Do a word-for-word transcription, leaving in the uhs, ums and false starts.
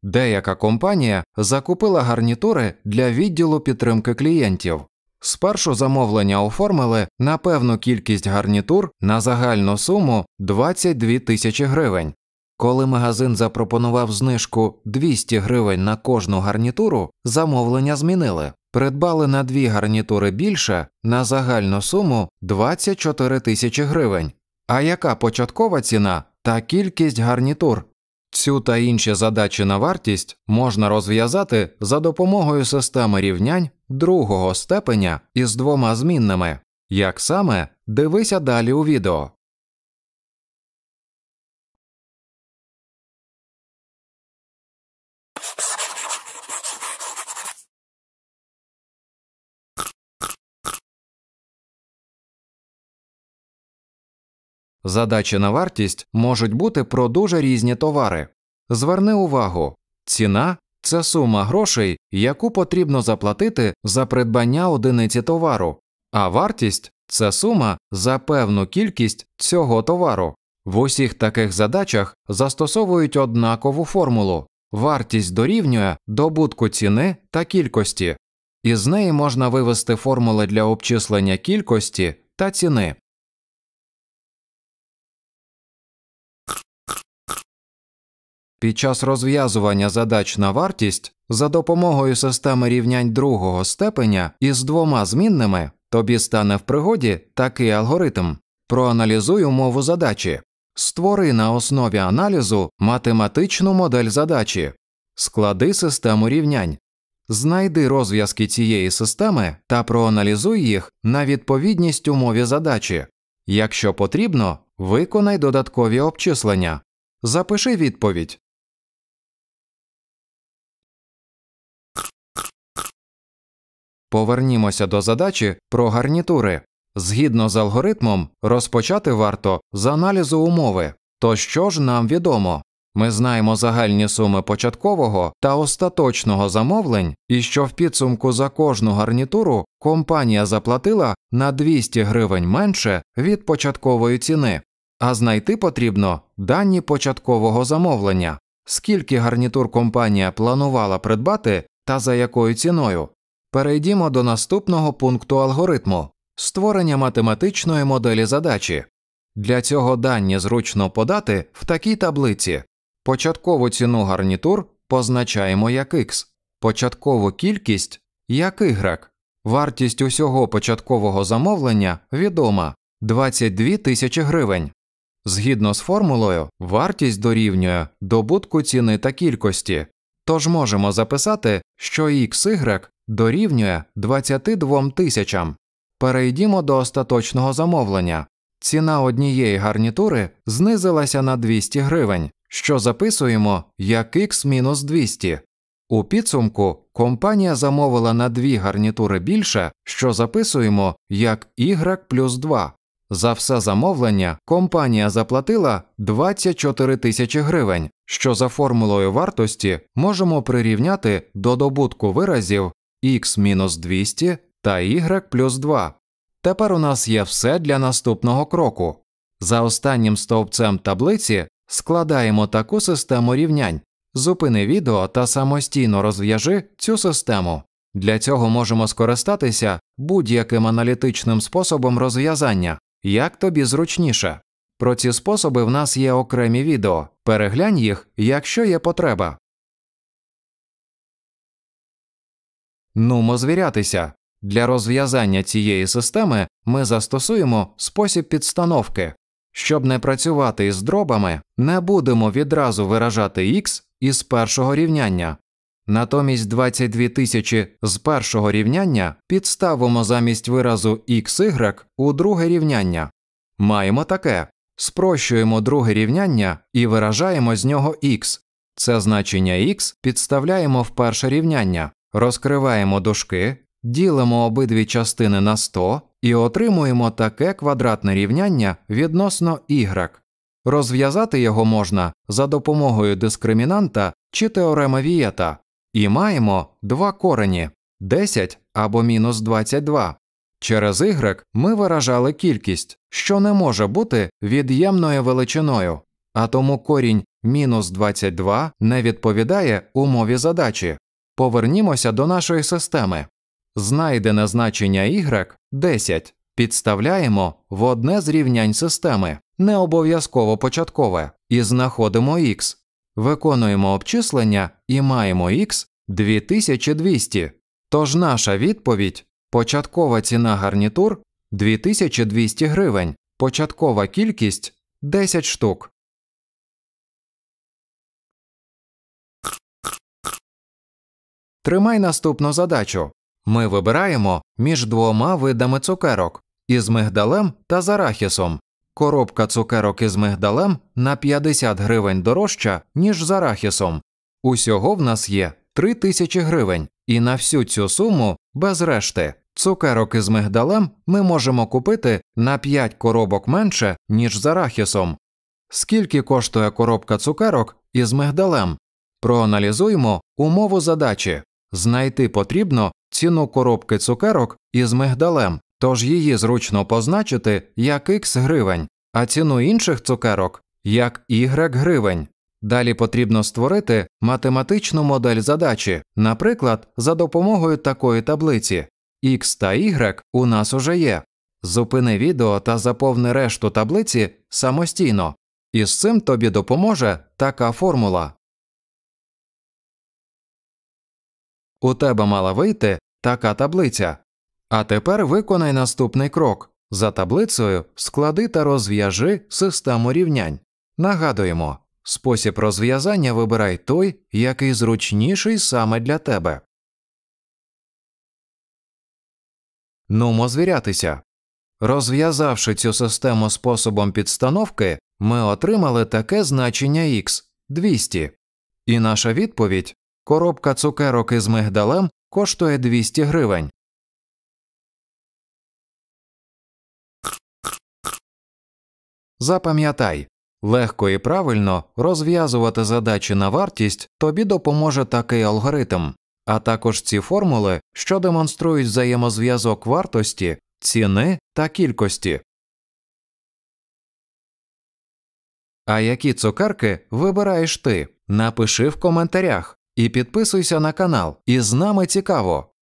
Деяка компанія закупила гарнітури для відділу підтримки клієнтів. Спершу замовлення оформили на певну кількість гарнітур на загальну суму двадцять дві тисячі гривень. Коли магазин запропонував знижку двісті гривень на кожну гарнітуру, замовлення змінили. Придбали на дві гарнітури більше на загальну суму двадцять чотири тисячі гривень. А яка початкова ціна та кількість гарнітур? Цю та інші задачі на вартість можна розв'язати за допомогою системи рівнянь другого степеня із двома змінними. Як саме? Дивися далі у відео. Задачі на вартість можуть бути про дуже різні товари. Зверни увагу, ціна – це сума грошей, яку потрібно заплатити за придбання одиниці товару, а вартість – це сума за певну кількість цього товару. В усіх таких задачах застосовують однакову формулу. Вартість дорівнює добутку ціни та кількості. Із неї можна вивести формули для обчислення кількості та ціни. Під час розв'язування задач на вартість за допомогою системи рівнянь другого степеня із двома змінними тобі стане в пригоді такий алгоритм. Проаналізуй умову задачі. Створи на основі аналізу математичну модель задачі. Склади систему рівнянь. Знайди розв'язки цієї системи та проаналізуй їх на відповідність умові задачі. Якщо потрібно, виконай додаткові обчислення. Запиши відповідь. Повернімося до задачі про гарнітури. Згідно з алгоритмом, розпочати варто з аналізу умови. То що ж нам відомо? Ми знаємо загальні суми початкового та остаточного замовлень і що в підсумку за кожну гарнітуру компанія заплатила на двісті гривень менше від початкової ціни. А знайти потрібно дані початкового замовлення. Скільки гарнітур компанія планувала придбати та за якою ціною? Перейдімо до наступного пункту алгоритму – створення математичної моделі задачі. Для цього дані зручно подати в такій таблиці. Початкову ціну гарнітур позначаємо як X, початкову кількість – як Y. Вартість усього початкового замовлення відома – двадцять дві тисячі гривень. Згідно з формулою, вартість дорівнює добутку ціни та кількості. Тож можемо записати, що ікс ігрек дорівнює двадцяти двом тисячам. Перейдімо до остаточного замовлення. Ціна однієї гарнітури знизилася на двісті гривень, що записуємо як X мінус двісті. У підсумку компанія замовила на дві гарнітури більше, що записуємо як Y плюс два. За все замовлення компанія заплатила двадцять чотири тисячі гривень, що за формулою вартості можемо прирівняти до добутку виразів X мінус двісті та Y плюс два. Тепер у нас є все для наступного кроку. За останнім стовпцем таблиці складаємо таку систему рівнянь. Зупини відео та самостійно розв'яжи цю систему. Для цього можемо скористатися будь-яким аналітичним способом розв'язання, як тобі зручніше. Про ці способи в нас є окремі відео. Переглянь їх, якщо є потреба. Нумо звірятися. Для розв'язання цієї системи ми застосуємо спосіб підстановки. Щоб не працювати із дробами, не будемо відразу виражати X із першого рівняння. Натомість двадцять дві тисячі з першого рівняння підставимо замість виразу xy у друге рівняння. Маємо таке. Спрощуємо друге рівняння і виражаємо з нього x. Це значення x підставляємо в перше рівняння, розкриваємо дужки, ділимо обидві частини на сто і отримуємо таке квадратне рівняння відносно y. Розв'язати його можна за допомогою дискримінанта чи теореми Вієта. І маємо два корені – десять або мінус двадцять два. Через y ми виражали кількість, що не може бути від'ємною величиною, а тому корінь мінус двадцять два не відповідає умові задачі. Повернімося до нашої системи. Знайдене значення y – десять. Підставляємо в одне з рівнянь системи, не обов'язково початкове, і знаходимо х. Виконуємо обчислення і маємо х – дві тисячі двісті. Тож наша відповідь – початкова ціна гарнітур – дві тисячі двісті гривень, початкова кількість – десять штук. Тримай наступну задачу. Ми вибираємо між двома видами цукерок – із мигдалем та з арахісом. Коробка цукерок із мигдалем на п'ятдесят гривень дорожча, ніж з арахісом. Усього в нас є три тисячі гривень, і на всю цю суму, без решти, цукерок із мигдалем ми можемо купити на п'ять коробок менше, ніж з арахісом. Скільки коштує коробка цукерок із мигдалем? Проаналізуємо умову задачі. Знайти потрібно ціну коробки цукерок із мигдалем, тож її зручно позначити як х гривень, а ціну інших цукерок – як y гривень. Далі потрібно створити математичну модель задачі, наприклад, за допомогою такої таблиці. X та y у нас уже є. Зупини відео та заповни решту таблиці самостійно. І з цим тобі допоможе така формула. У тебе мала вийти така таблиця. А тепер виконай наступний крок. За таблицею склади та розв'яжи систему рівнянь. Нагадуємо, спосіб розв'язання вибирай той, який зручніший саме для тебе. Нумо звірятися. Розв'язавши цю систему способом підстановки, ми отримали таке значення х – двісті. І наша відповідь – коробка цукерок із мигдалем коштує двісті гривень. Запам'ятай, легко і правильно розв'язувати задачі на вартість тобі допоможе такий алгоритм, а також ці формули, що демонструють взаємозв'язок вартості, ціни та кількості. А які цукерки вибираєш ти? Напиши в коментарях і підписуйся на канал, і з нами цікаво!